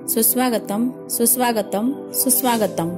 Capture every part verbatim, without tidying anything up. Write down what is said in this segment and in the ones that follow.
सुस्वागतम सुस्वागतम सुस्वागतम।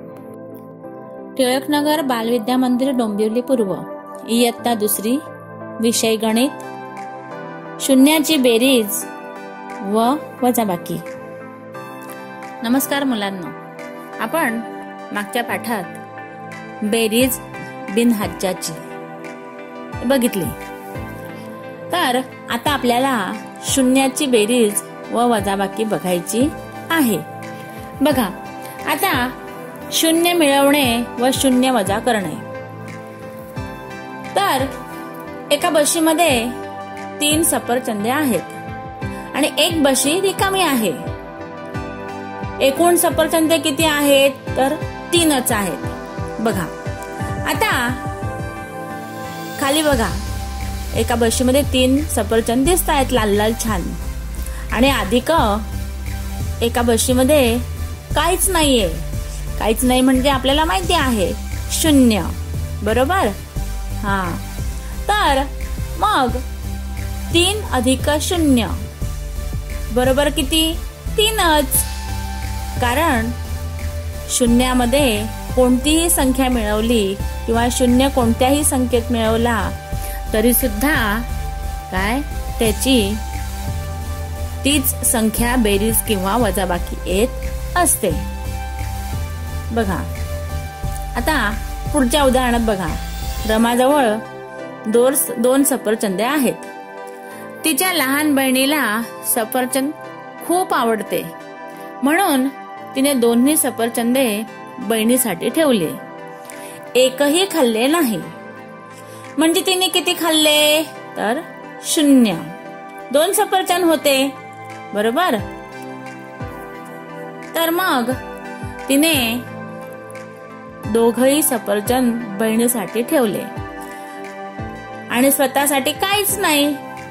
टिळकनगर बालविद्या मंदिर डोंबिवली पूर्व, इयत्ता दुसरी, विषय गणित, शून्याची बेरीज व वजाबाकी। नमस्कार मुलांनो, आपण मागच्या पाठात बेरीज बिनहज्जाची बघितली, तर आता आपल्याला शून्याची बेरीज व वजाबाकी बघायची आहे। बघा, आता शून्य मिळवणे व शून्य वजा करणे। तर एका बशीमध्ये तीन सफरचंदे आहेत आणि एक बशी रिकामी आहे। एकूण सफरचंदे किती आहेत? तर तीनच आहेत। बघा, आता खाली बघा, एका बशीमध्ये तीन सफरचंद दिसत आहेत लाल लाल छान, आणि अधिक एका बशीमध्ये काहीच नाहीये। काहीच नाही म्हणजे आपल्याला माहिती आहे शून्य, बरोबर? हा, तर मग तीन अधिक शून्य बरोबर किती? तीनच। कारण शून्यामध्ये कोणतीही संख्या मिळवली किंवा शून्य कोणत्याही संख्येत मिळवला तरी सुद्धा काय त्याची तीच संख्या बेरीज किंवा वजाबाकी येत असते। बघा, आता पुढच्या उदाहरणात बघा, रमाजवळ दोन दोन सफरचंदे आहेत। तिच्या लहान बहिणीला सफरचंद खूप आवडते, म्हणून तिने दोन्ही सफरचंदे बहिणीसाठी ठेवले। एकही खाल्ले नाही, म्हणजे तिने किती खाल्ले? तर शून्य। दोन सफरचंद होते, बरोबर? तर मग तिने दोघही सफरचंद बहिणीसाठी ठेवले आणि स्वतःसाठी काहीच नाही।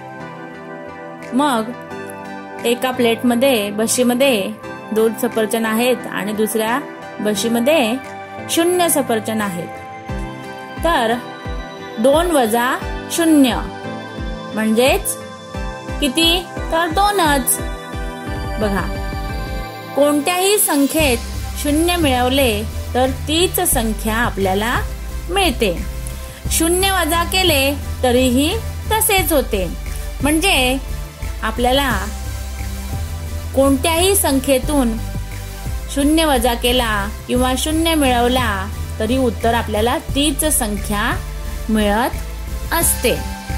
मग एका प्लेटमध्ये बशीमध्ये दोन सफरचंद आहेत आणि दुसऱ्या बशीमध्ये शून्य सफरचंद आहेत। तर दोन वजा शून्य म्हणजेच किती? तर दोनच। बघा, कोणत्याही संख्येत शून्य मिळवले तर तीच संख्या आपल्याला मिळते। शून्य वजा केले तरीही तसेच होते। म्हणजे आपल्याला कोणत्याही संख्येतून शून्य वजा केला किंवा शून्य मिळवला तरी उत्तर आपल्याला तीच संख्या मिळत असते।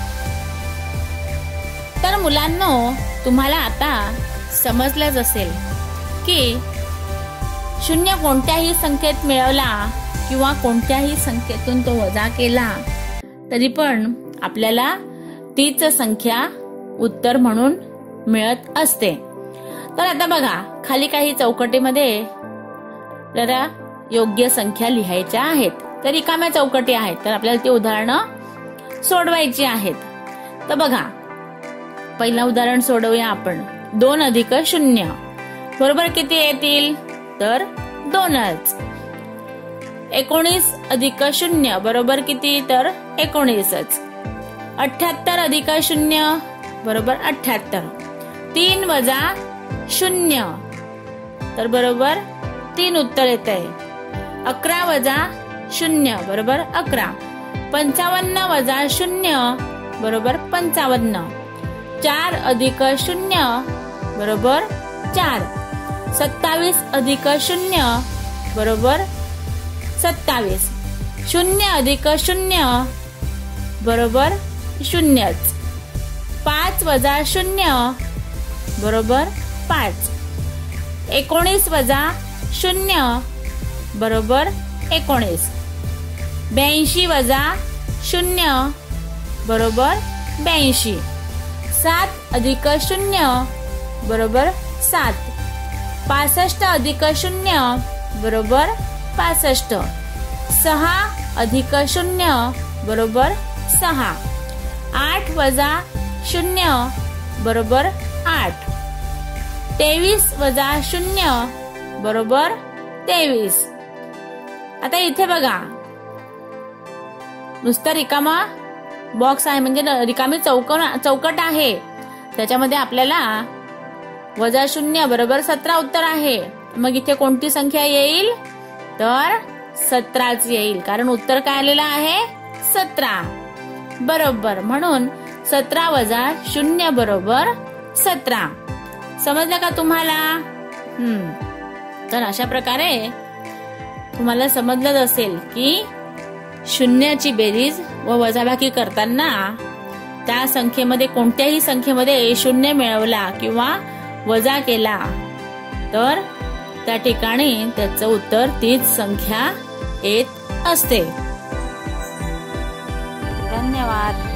तर मुलांनो, तुम्हाला आता समजलंच असेल की शून्य कोणत्याही संख्येत मिळवला किंवा कोणत्याही संख्येतून तो वजा केला तरी पण आपल्याला तीच संख्या उत्तर म्हणून मिळत असते। तर आता बघा, खाली काही चौकटीमध्ये जरा योग्य संख्या लिहायच्या आहेत। तर रिकाम्या चौकटी आहेत, तर आपल्याला ती उदाहरणं सोडवायची आहेत। तर बघा, पहिलं उदाहरण सोडवूया आपण। दोन अधिक शून्य बरोबर किती येतील? तर दोनच। एकोणीस अधिक शून्य बरोबर किती? तर एकोणीसच। अठ्याहत्तर अधिक शून्य बरोबर अठ्याहत्तर। तीन वजा शून्य तर बरोबर तीन उत्तर येत आहे। अकरा वजा शून्य बरोबर अकरा। पंचावन्न वजा शून्य बरोबर पंचावन्न। चार अधिक शून्य बरोबर चार। सत्तावीस अधिक शून्य बरोबर सत्तावीस। शून्य अधिक शून्य बरोबर शून्यच। पाच वजा शून्य बरोबर पाच। एकोणीस वजा शून्य बरोबर एकोणीस। ब्याऐंशी वजा शून्य बरोबर ब्याऐंशी। सात अधिक शून्य बरोबर सात। पासष्ट अधिक शून्य बरोबर पासष्ट। सहा अधिक शून्य बरोबर सहा। आठ वजा शून्य बरोबर आठ। तेवीस वजा शून्य बरोबर तेवीस। आता इथे बघा, नुसता रिकामा बॉक्स आहे, म्हणजे रिकामी चौक चौकट आहे, त्याच्यामध्ये आपल्याला वजा शून्य बरोबर सतरा उत्तर आहे. मग इथे कोणती संख्या येईल तर सतराच येईल, कारण उत्तर काय आलेलं आहे सतरा. बरोबर, म्हणून सतरा वजा शून्य बरोबर सतरा. समजलं का तुम्हाला? हम्म तर अशा प्रकारे तुम्हाला समजलंच असेल की शून्याची बेरीज व वजाबाकी करताना त्या संख्येमध्ये कोणत्याही संख्येमध्ये शून्य मिळवला किंवा वजा केला तर त्या ठिकाणी त्याचं उत्तर तीच संख्या येत असते. धन्यवाद.